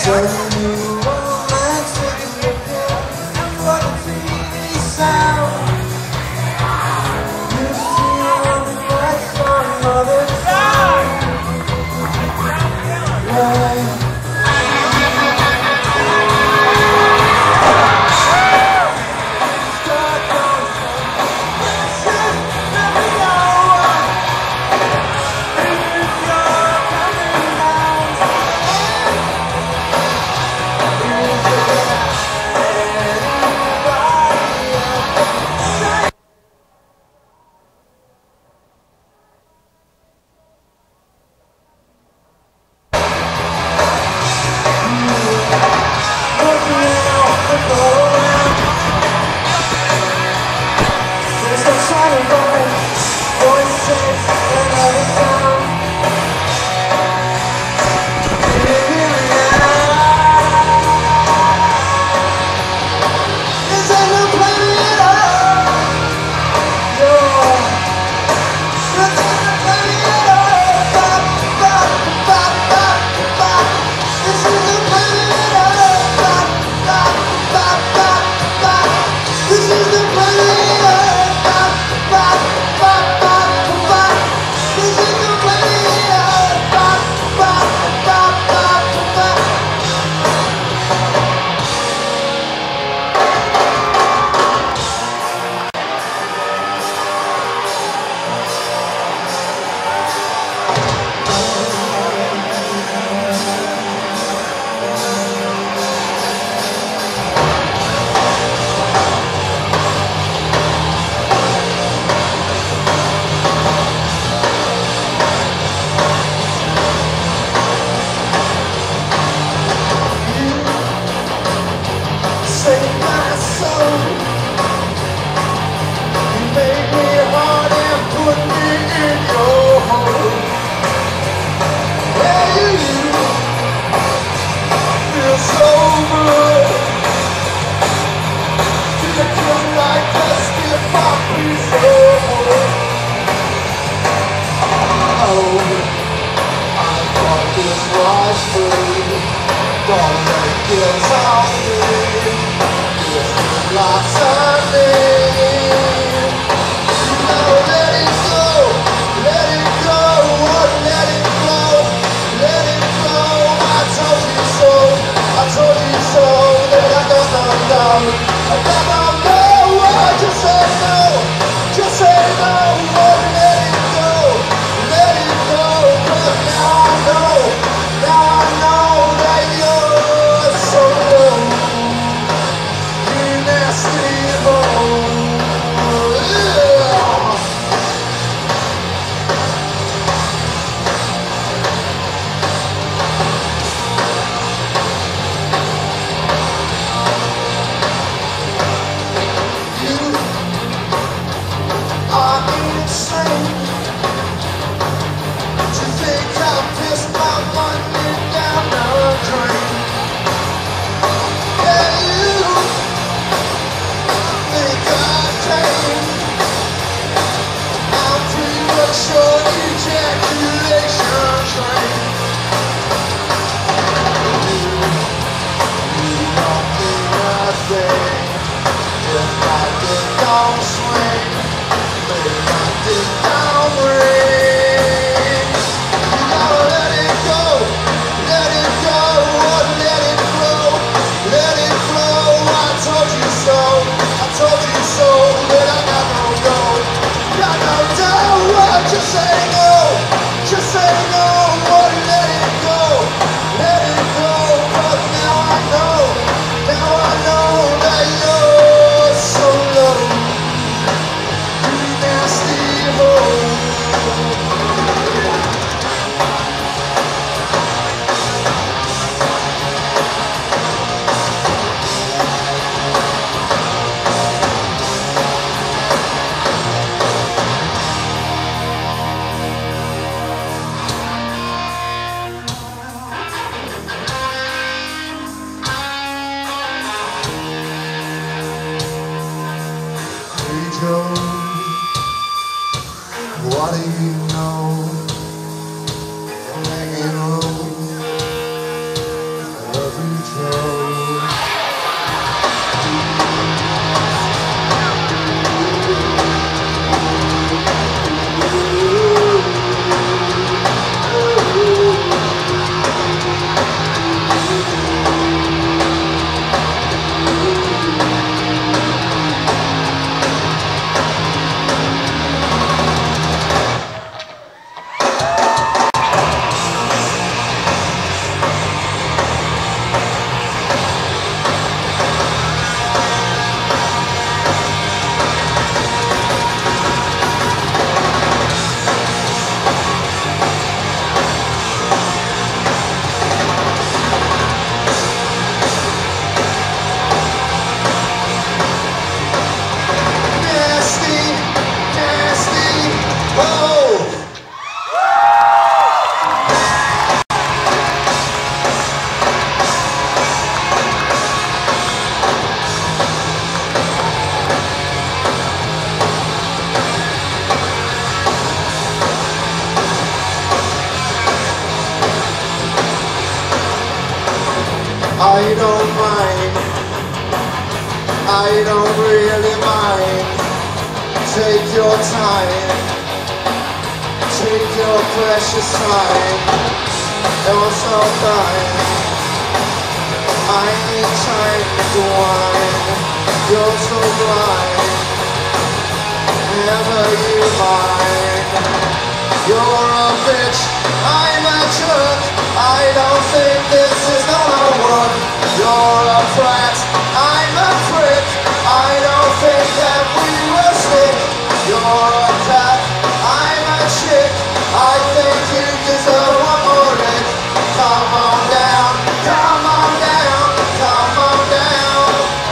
Now I know that you're so low. I don't mind, I don't really mind. Take your time, take your precious time. You're so fine, I need time to whine. You're so blind, never you mind. You're a bitch, I'm a jerk. I don't think this is gonna work. You're a brat, I'm a prick. I don't think that we will stick. You're a cat, I'm a chick. I think you deserve one more lick. Come on down, come on down, come on down.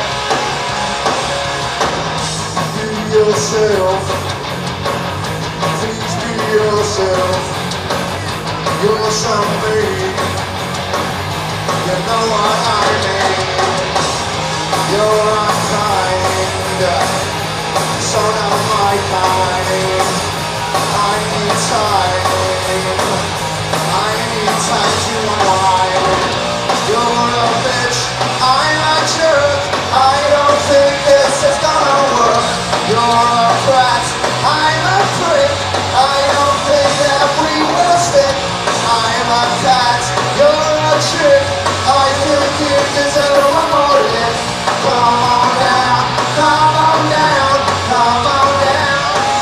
Be yourself, please be yourself. You're something, you know what I mean. You're unkind, so not my kind. I need time, I need time to unwind. You're a bitch, I'm a jerk. I don't think this is gonna work. You're a brat, I'm a prick. I don't think that we will stick. I'm a cat, you're a chick. I think you deserve one more lick. Come on down, come on down, come on down.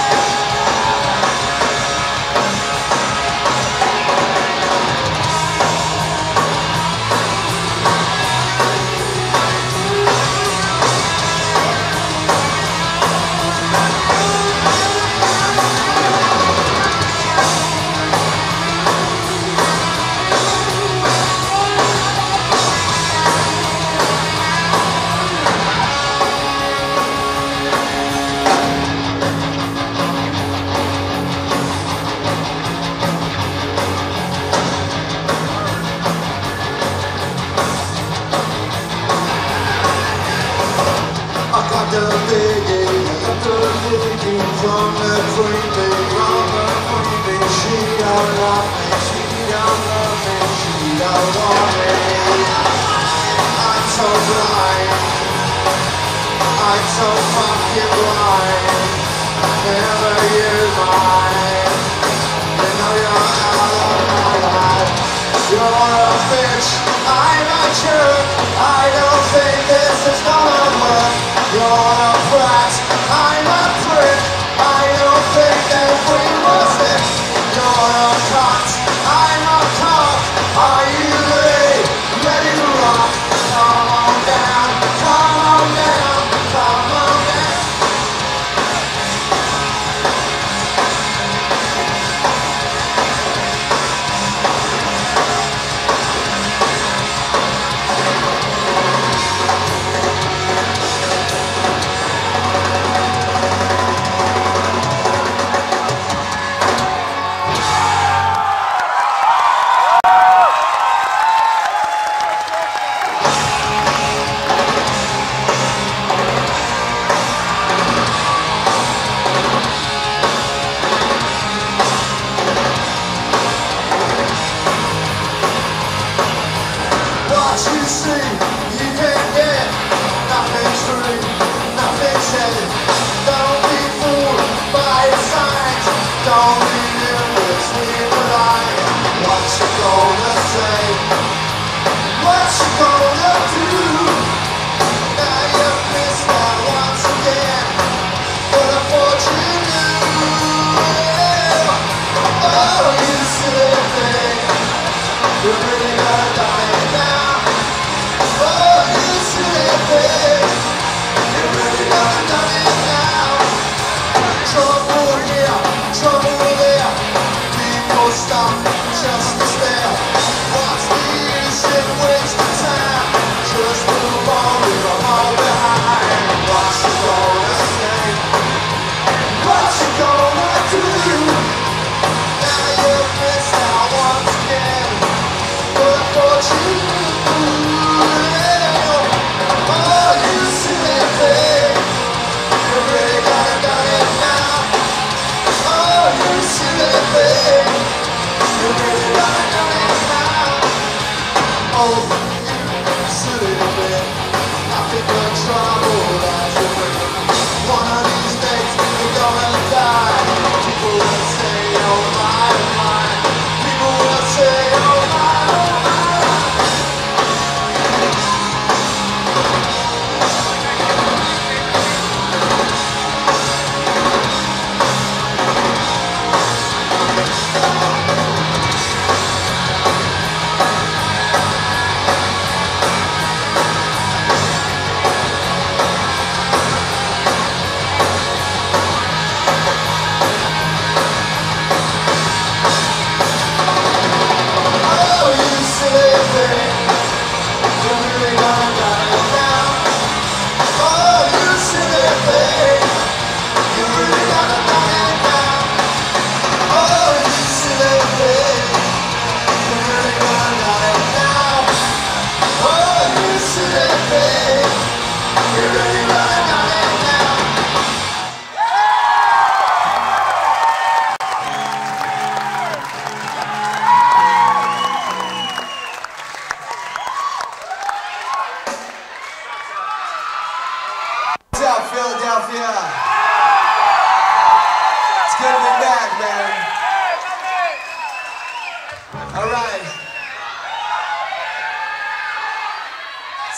From the queen, she don't love me, she don't love me, she don't want me. I'm so blind, I'm so fucking blind. Never you mind, you know you're out of my life. You're a bitch, I'm a jerk. I don't think this is gonna work. You're a brat, I'm a prick. I don't think that we will stick. You're a cunt, I'm a cock. Are you ready to rock? Come on down, come on down, come on down.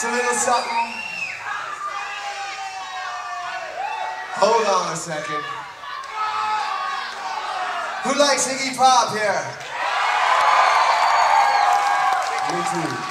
It's a little something. Hold on a second. Who likes Iggy Pop here? Me too.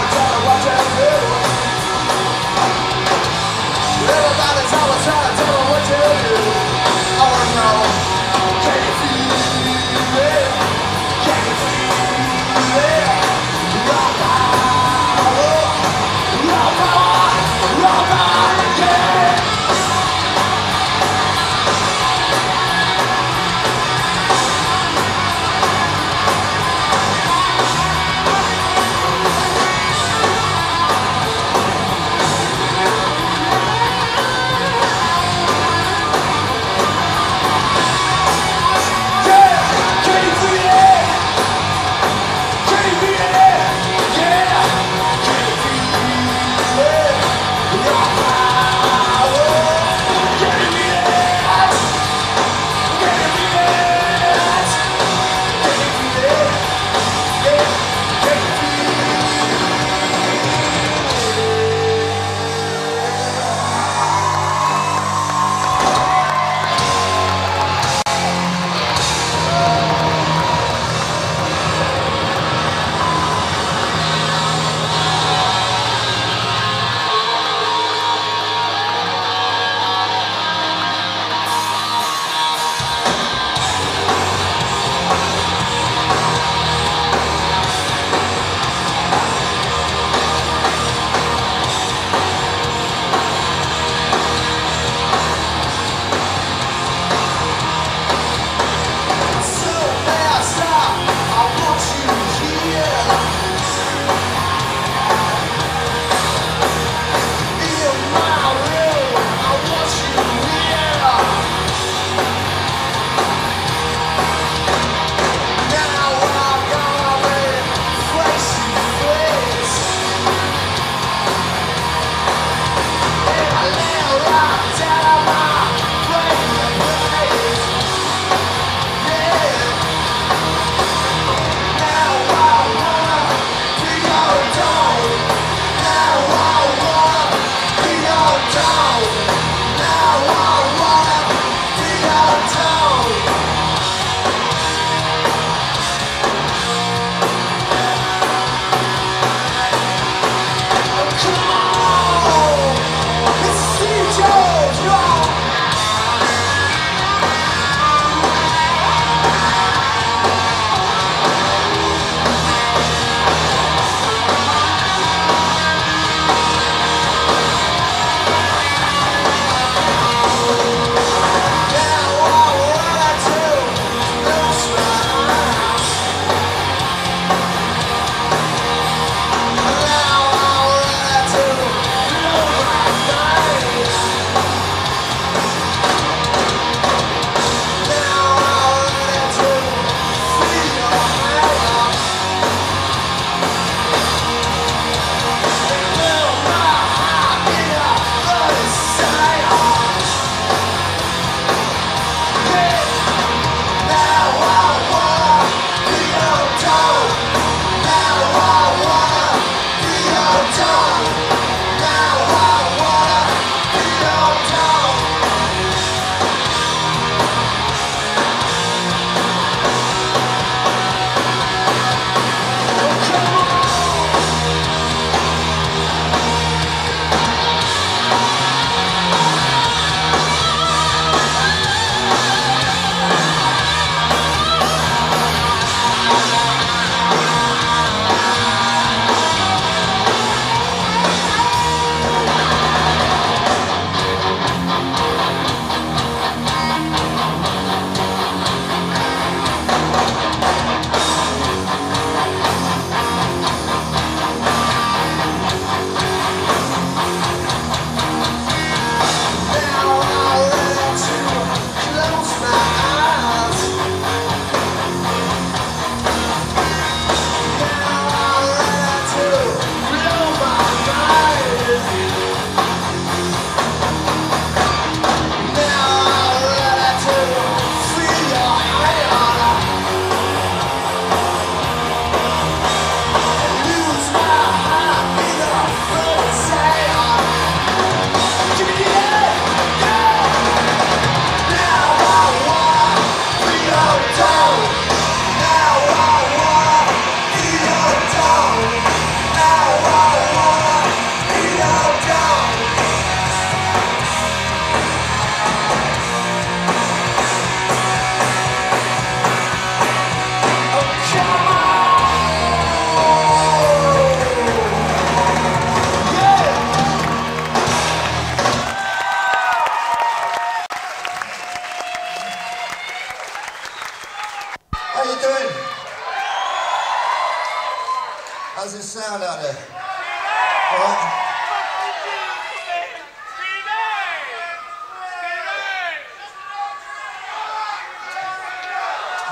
Everybody's always trying to tell me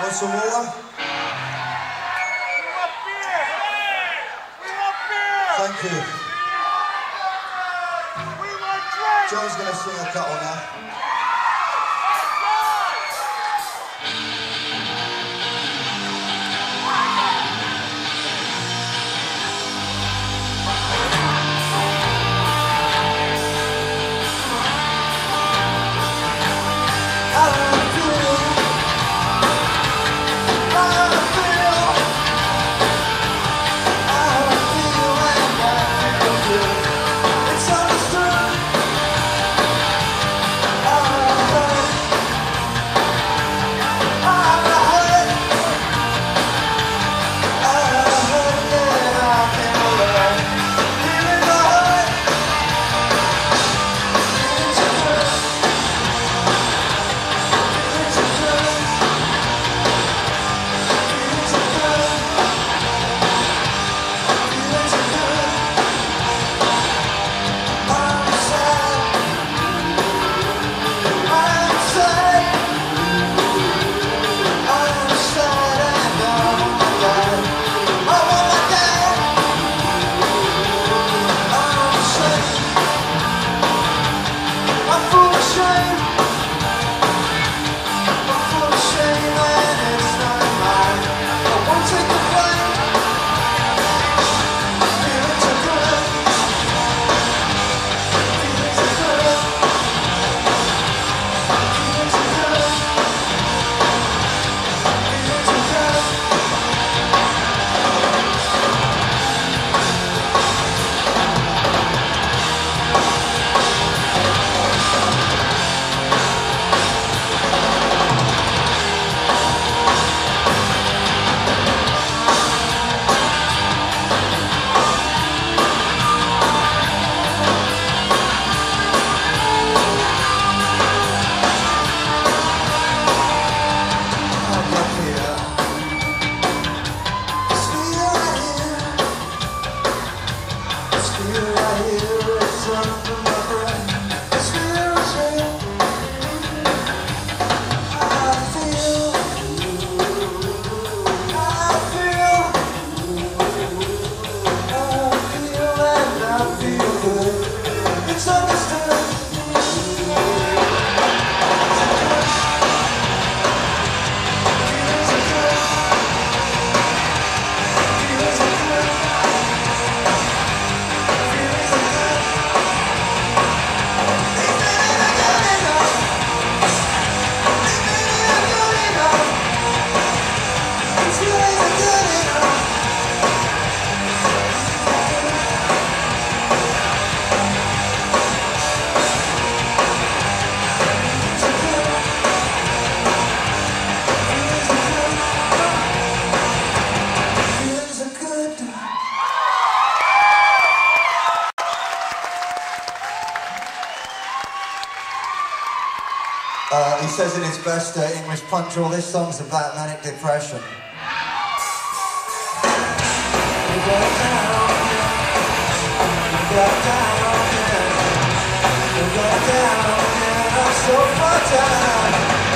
Want some water? We want beer! We want beer! Thank you. We want drinks! John's going to sing a couple now. He says in his best English punch roll, this song's about manic depression. I'm so far down.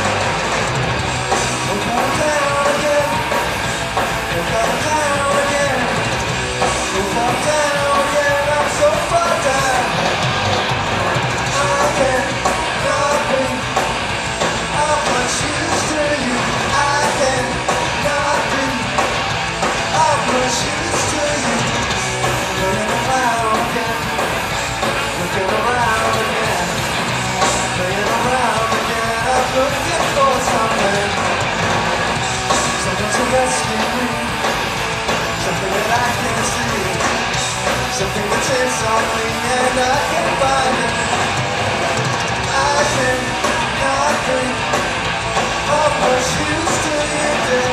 Something that takes on me and I can find it. I cannot think of what she used to do.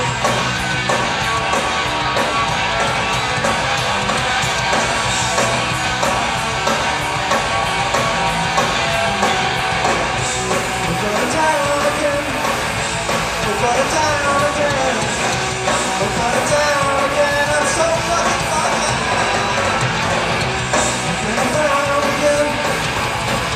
We're gonna down again. We're gonna down again. We're gonna down again. I'm so fucking fucking.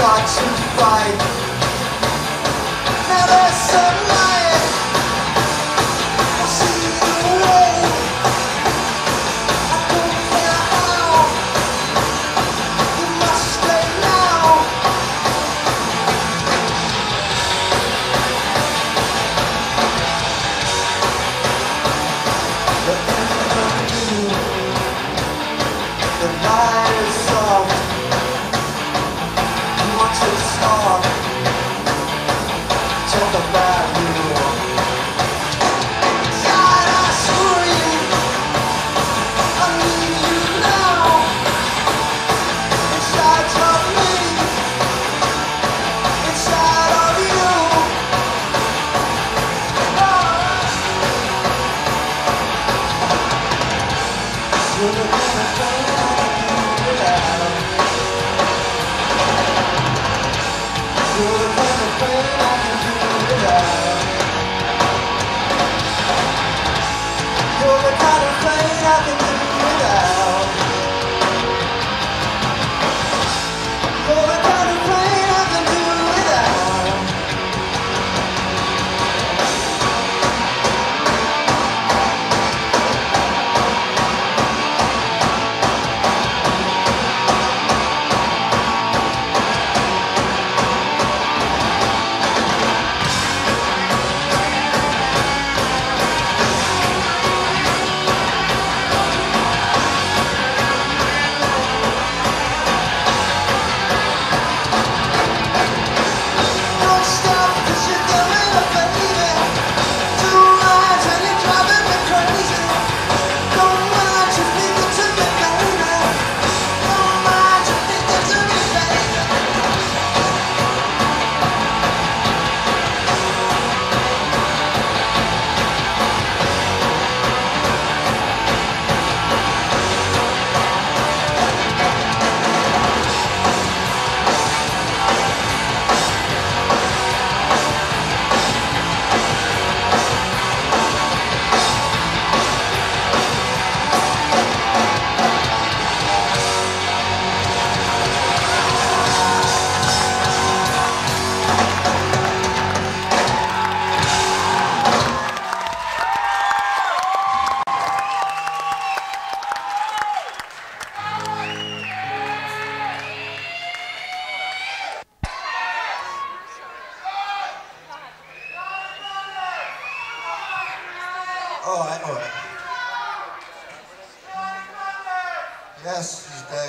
start to fight. Now there's sunlight, I see the way. I don't care how, you must stay now. The night is soft. You want to stop, talk about you. Inside I scream, I need you now. Inside of me, inside of you. You're the kind of thing I can do without. You're the kind of thing I can do without. You're the kind of thing I can do without. You're the kind of thing I can do without. Don't stop, 'cause you're doing it, baby. Two lines and you're driving me crazy. Don't mind you thinking to me, baby. Don't mind you thinking to me, baby. All right. Yes, he's dead.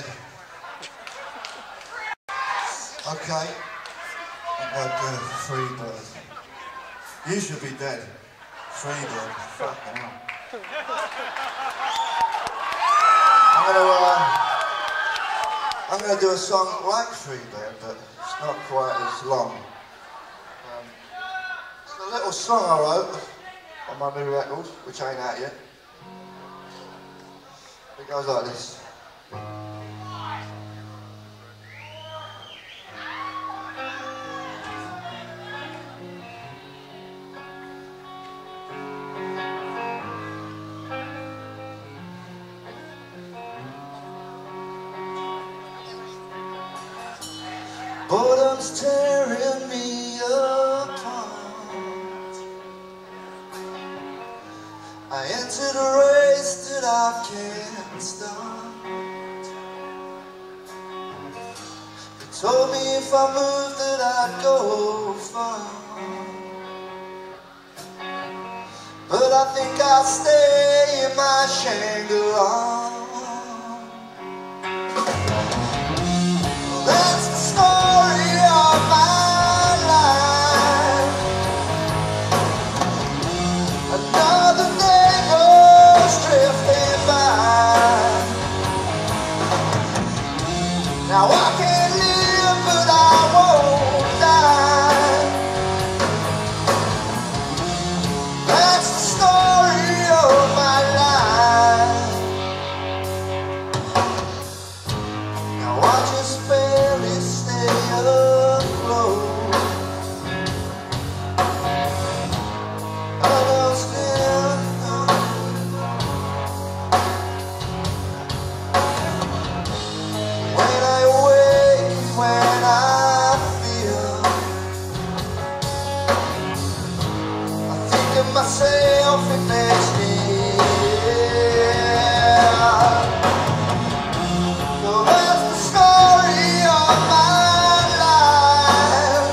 Okay. I'm going to Freebird. You should be dead. Freebird. Fucking hell. I'm going to do a song like Freebird, but it's not quite as long. It's a little song I wrote on my new record, which ain't out yet. It goes like this. Boredom's tearing me apart. I entered a race that I can't start. They told me if I moved that I'd go far, but I think I'll stay in my Shangri-La. That's the story of my life. Another day goes drifting by. Now I can't live, but I won't die. That's the story of my life. myself, it makes me so that's the story of my life.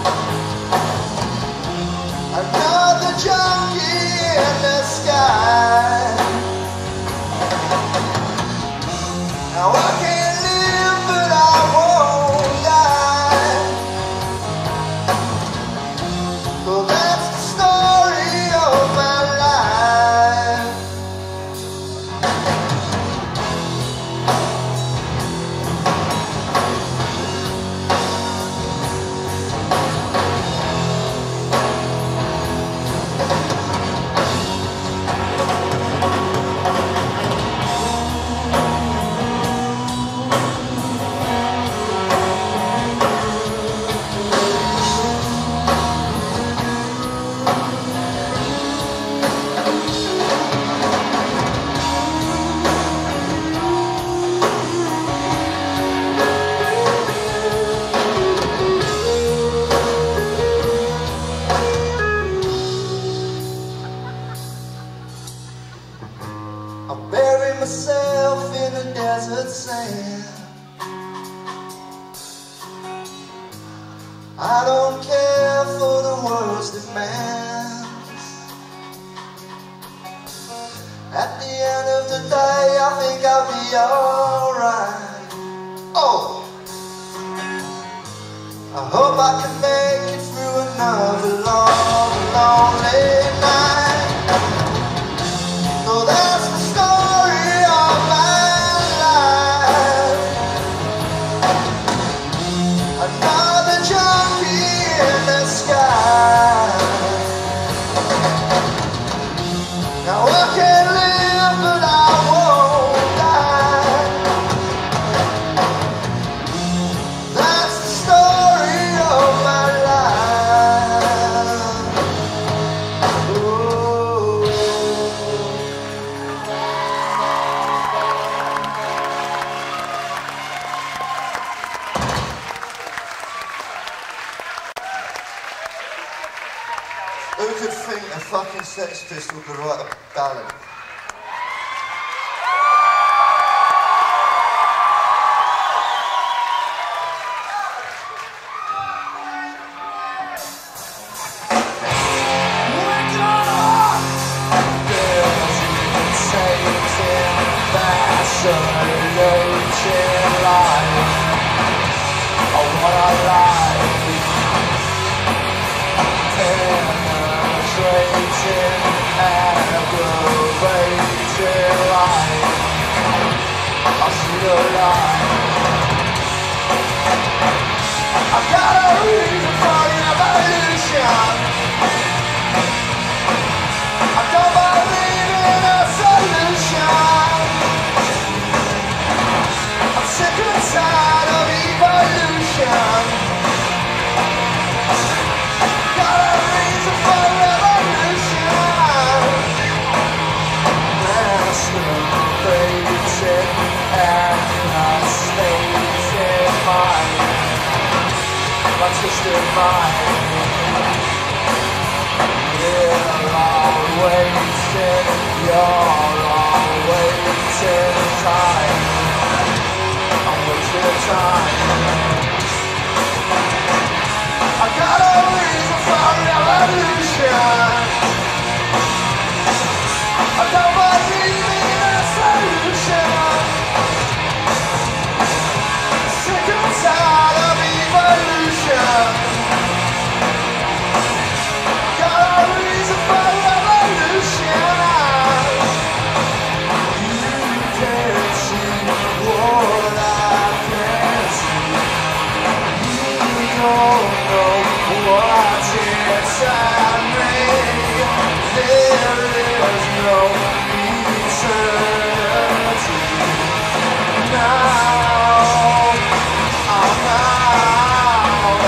Another junkie in the sky. Now I can't live, but I won't die. So that's the story of my life. I bury myself in the desert sand. I don't care for the world's demands. At the end of the day, I think I'll be alright. Oh, I hope I can make it through another long, lonely night. So that's the story of my life. Another junkie in the sky. Now I can't live, but I won't die. That's the story of my life. Oh. Who could think a fucking Sex Pistol could write a ballad? I've got a reason for the evolution. I don't believe in a solution. I'm sick and tired of evolution. Got a reason for revolution. Masturbated and frustrated mind. My twisted mind. We're all wasting, you're all wasting time. I'm wasting time. I got a reason for revolution. I don't believe in a solution. Sick and tired of evolution. Got a reason for revolution. You can't see what I can see. You don't know what's inside me. There is no eternity. Now I'm out.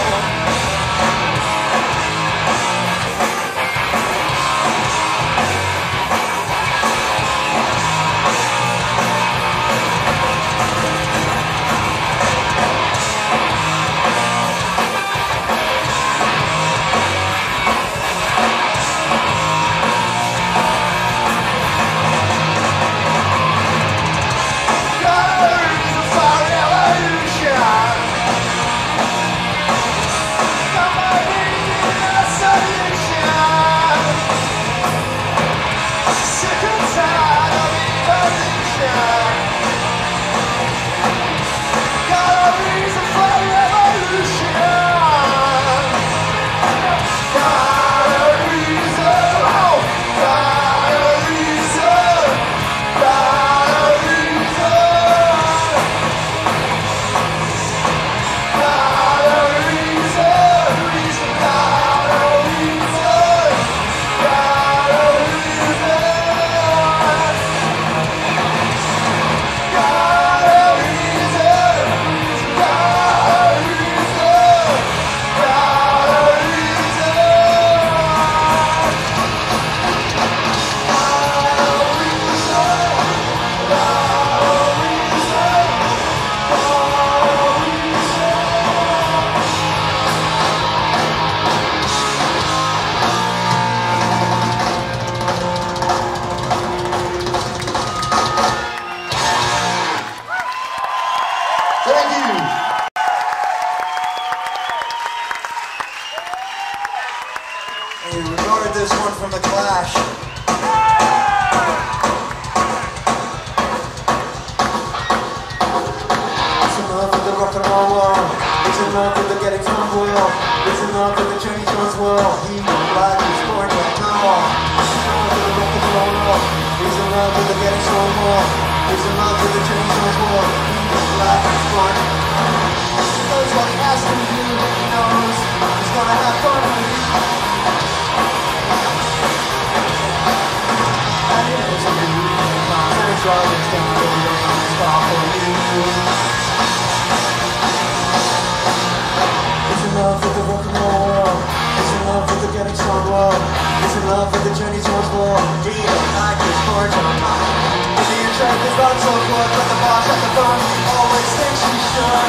He recorded this one from The Clash. It's enough with the rock and roll world. It's enough with the getting from world. It's enough with the Chinese one's world. He was black, he's born to know. It's enough with the rock and roll world. It's enough with the getting from world. It's enough with the Chinese one's world. He was black, he's born to know. He knows what he has to do. He knows he's gonna have fun with it. It's enough with the rock and roll world. It's enough with the getting strong world. It's enough with the Chinese one's world. He don't like his fortune. In the interest is not so good, but the boss at the phone always thinks he should.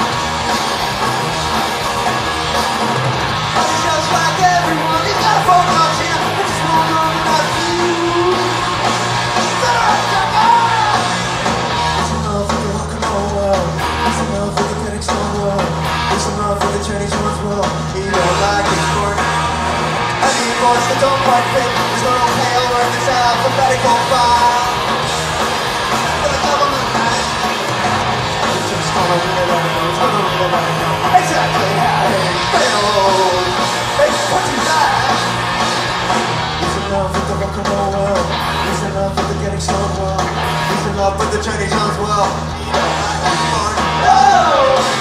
But he's just like everyone. He's got a phone call here. It's just one on enough you. Chinese one's world, he don't like his sport. And the voice that don't quite fit is not okay, I'll learn this alphabetical file. For the government man, it's just gonna really let it know, it's gonna really let it know exactly how he feels. It's what you like. It's enough with the rock and roll world. It's enough with the getting strong world. It's enough with the Chinese one's world. He don't like his sport. No!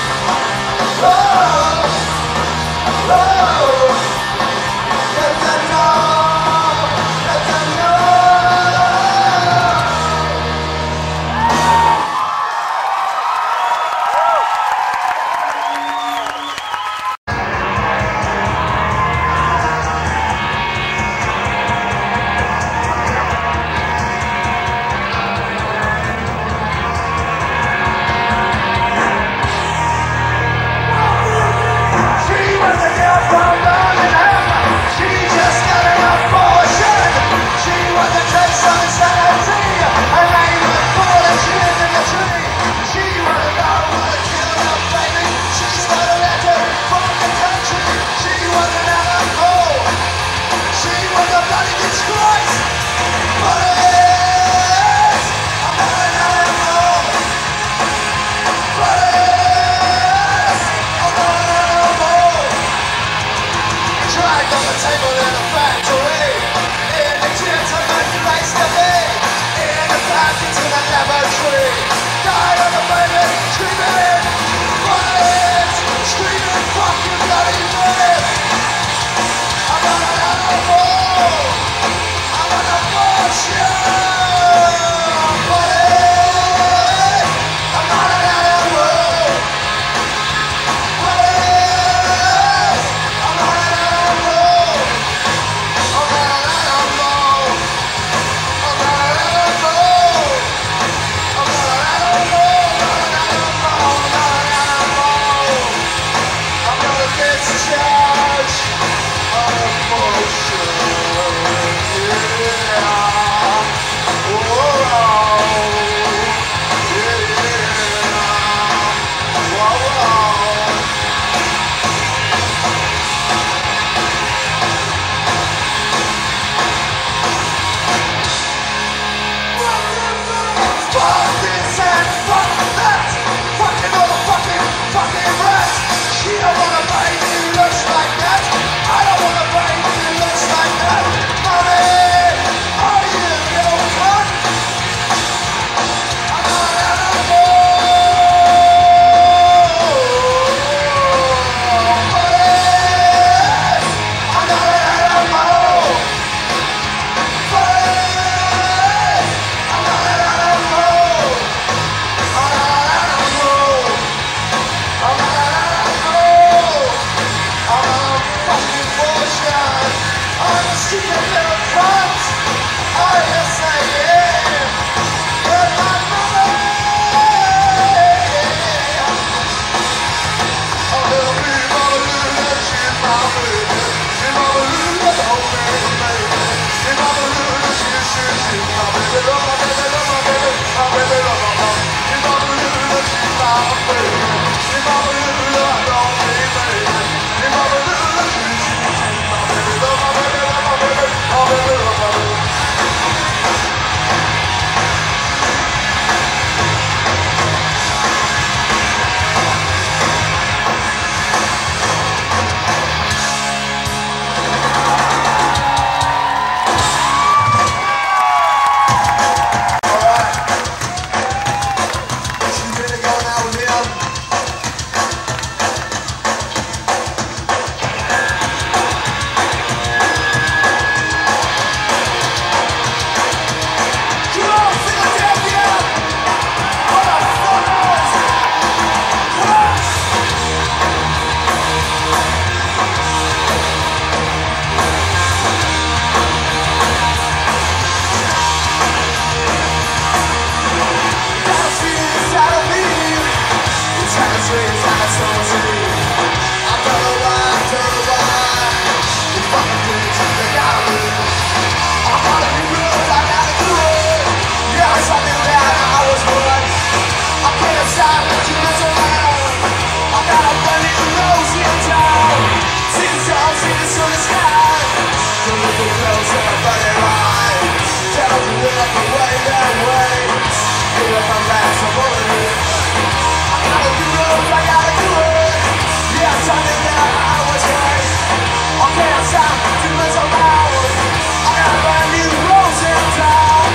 that way. Here comes back some more. I gotta do it, I gotta do it. Yeah, tell me that I was right. I can't stop to mess around. I got a brand new rose in town.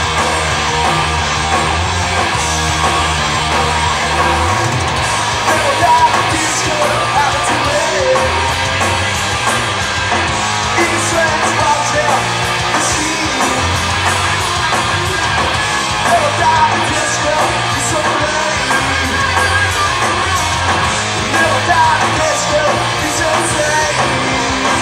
Never got this good, happen to me. Each trans project, you see. Never got this good, you're so late. Never got this good, you're so insane.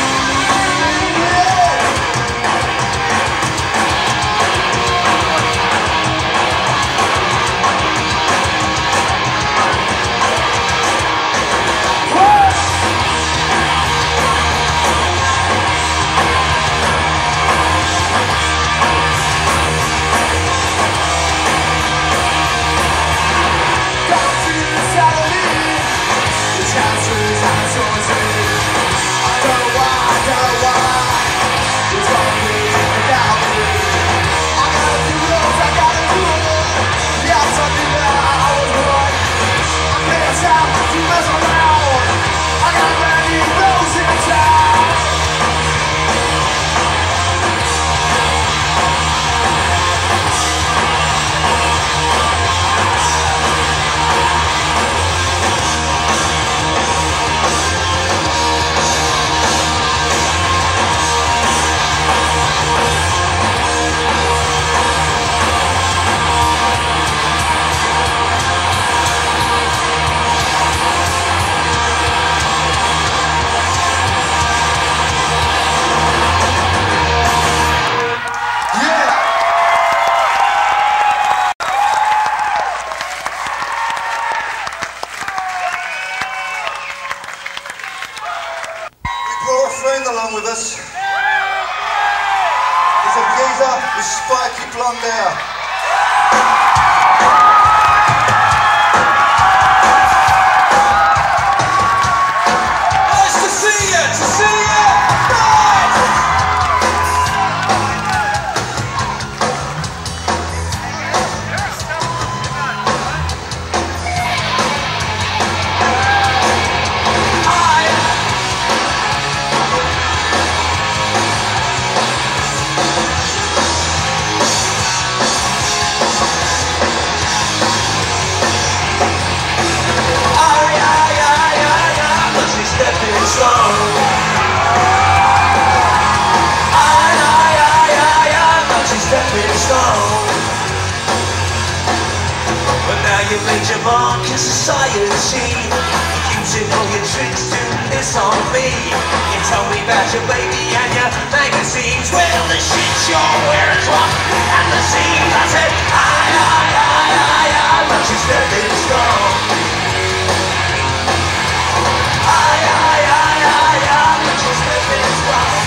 Along with us. There's a geezer with spiky blonde hair. Nice to see you, you made your mark in society, using all your tricks to piss on me. You told me about your baby and your magazines. Well, the shit you're wearing's rock and the scene. I said, I, but you stepping strong. I, but you stepping strong.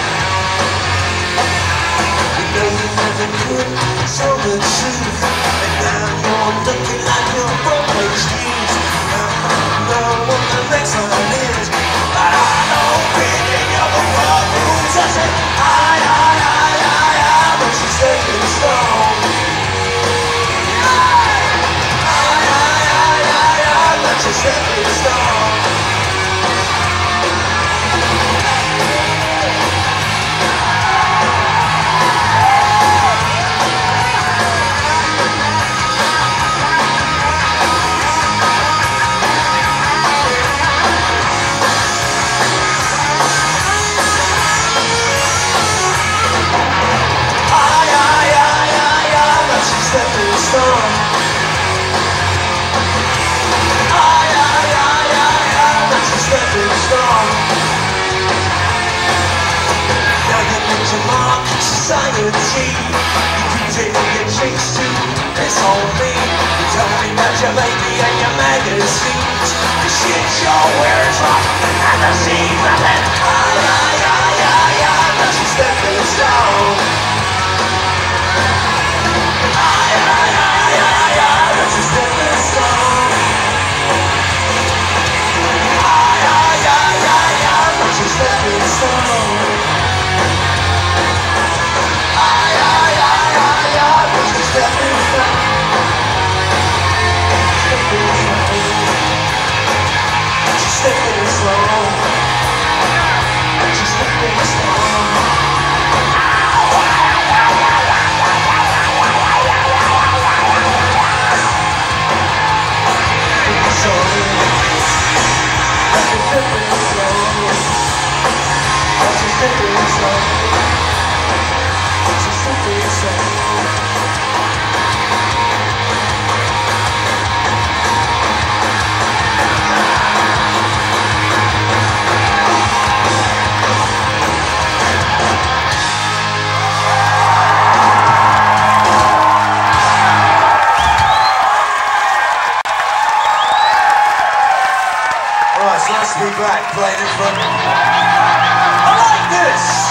You know you never could tell the truth, and now you're looking like you're broke excuse. Know what the next one is, but I know beating your world rules. I said, I, but she's staying strong. I, but she's staying strong. Society, you using all your tricks to piss on me. You tell me about your baby and your magazines. The shit you're wearing's rock and the scene. I said, but she's stepping strong. But she's stepping strong. But she's stepping strong. It's nice to be back playing in front. I like this!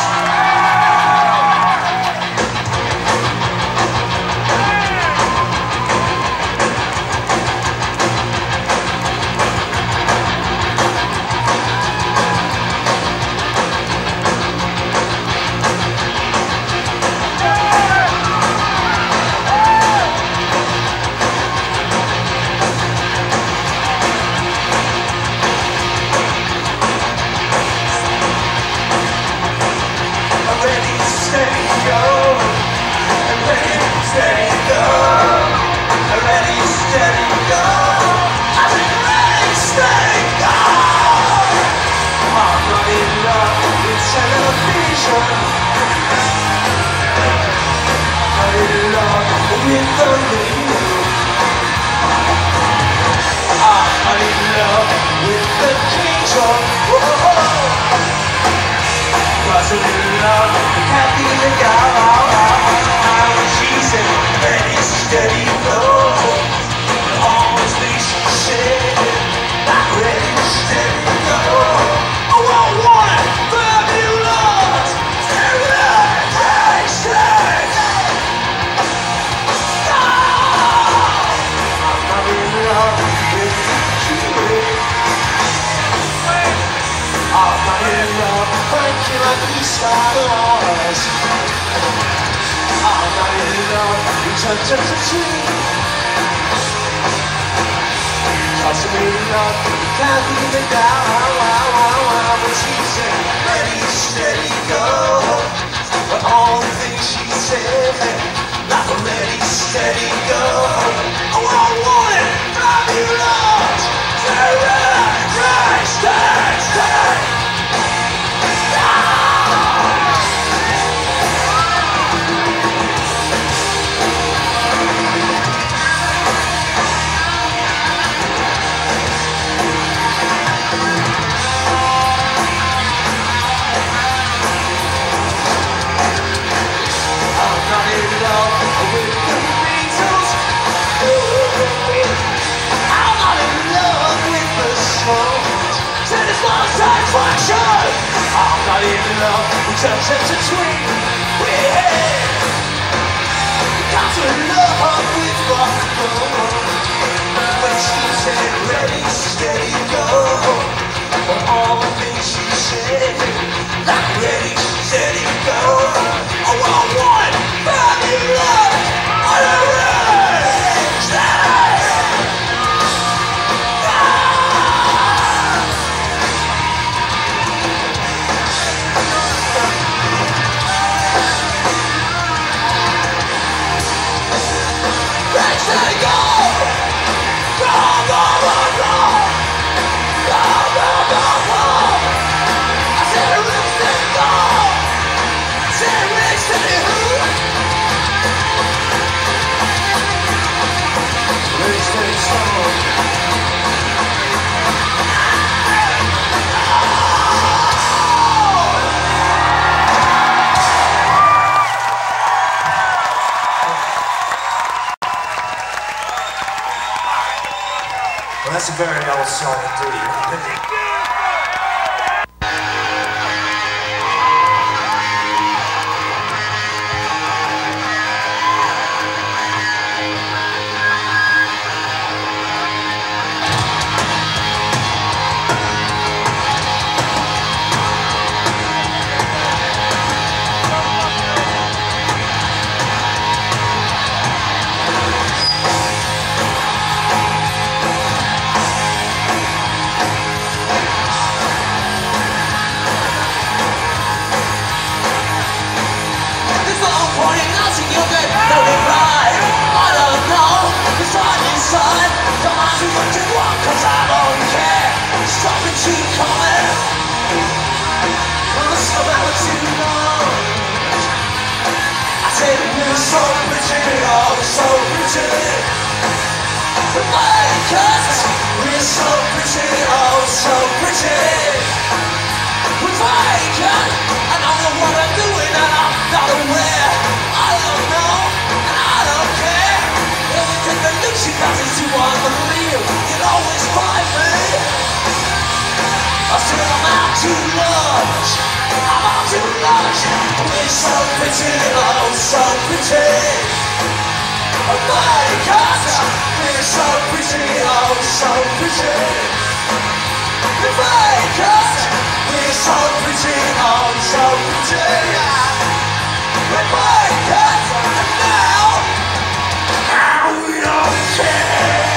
Well, that's a very old song indeed. so pretty, oh, so pretty. Because we're so pretty, oh, so pretty. We're vacant, I don't know what I'm doing and I'm not aware. I don't know and I don't care. Everything that looks you guys is too unreal. You'd always find me. I said I'm out to lunch. I'm out to lunch. We're so pretty, oh, so pretty. Because we're so pretty, oh, so pretty. Because we're so pretty, oh, so pretty. Because now we don't care.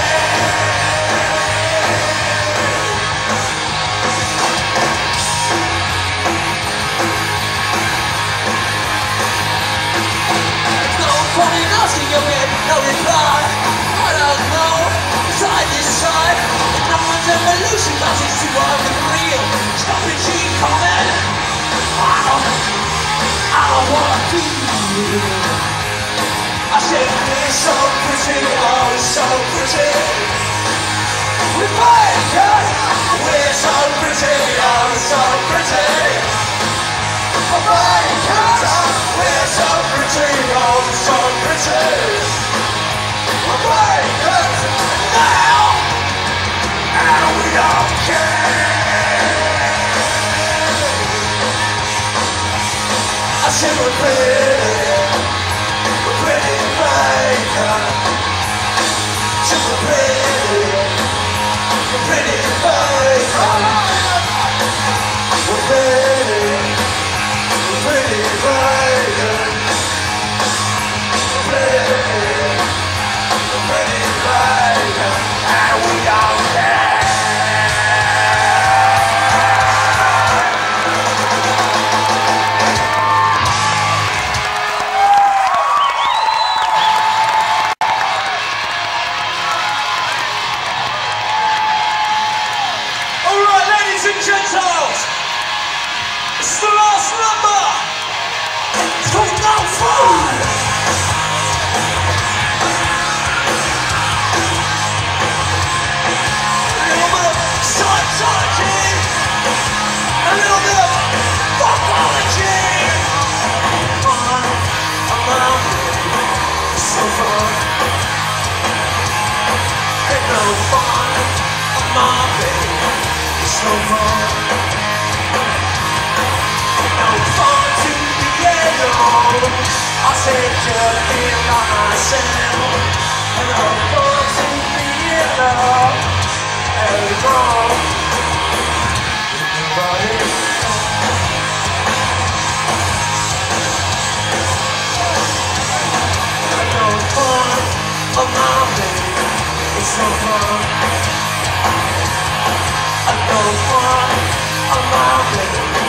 Funny asking you get no reply. I don't know, side to side. No one's evolution cause it's too unreal. Stop it, G, comment. I don't wanna be real. I said we're so pretty, oh so pretty. We make it. We're so pretty, oh so pretty. Because we're so pretty, oh so pretty. Because now we don't care. I said we're pretty maker. Said we're pretty maker. We're pretty. Pretty rider, pretty rider, and we don't care. All right, ladies and gentlemen, it's the last number. It's called No Fun. A little bit of psychology, a little bit of fuckology. Fun, so fun. Ain't no fun, it's no fun. No fun to be alone. I said just being by myself. No fun to be alone. Alone. Nobody. No fun of my baby. It's no fun. No fun of my baby.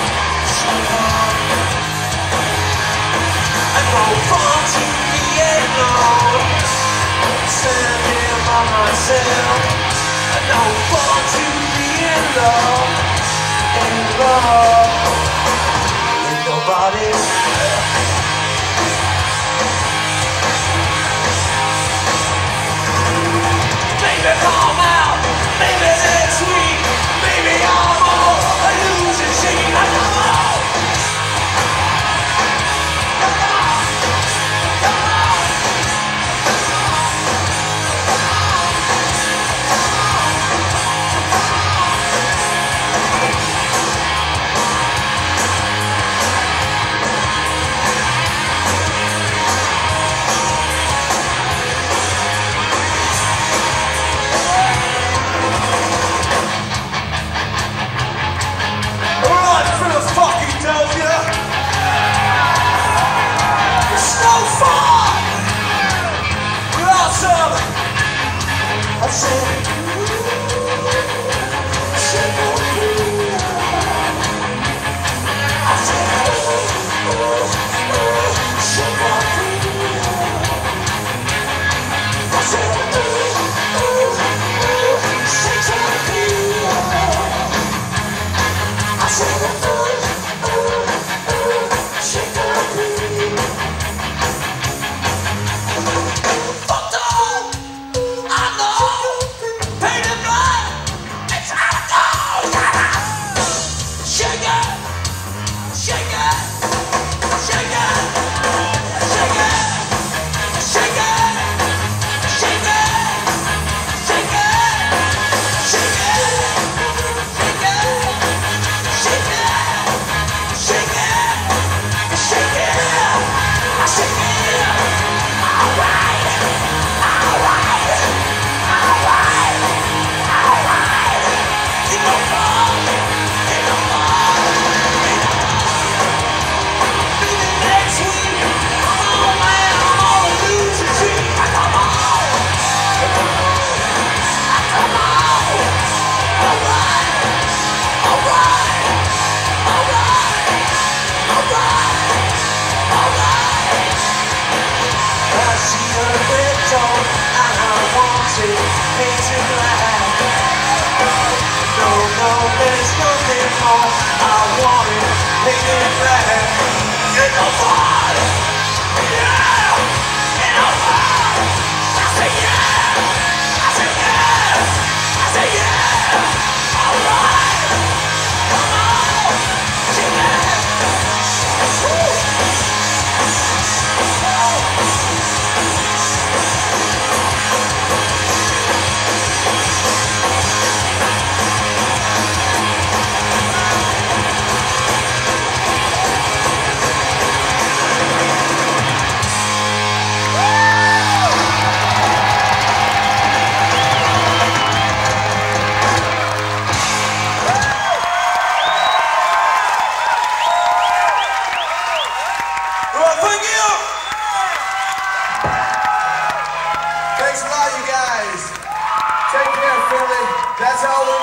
No fun to be alone, standing by myself. No fun to be in love with nobody. Maybe come out, maybe next week, maybe I'm all a losing shame. I don't know. told, and I wanted me to laugh. No, no, there's nothing more. I wanted me to laugh. You know what? Yeah! You know what? I say yeah! I say yeah! I say yeah! Alright! Come on! Yeah! Thank you! Thanks a lot, you guys. Take care, Philly. That's how we're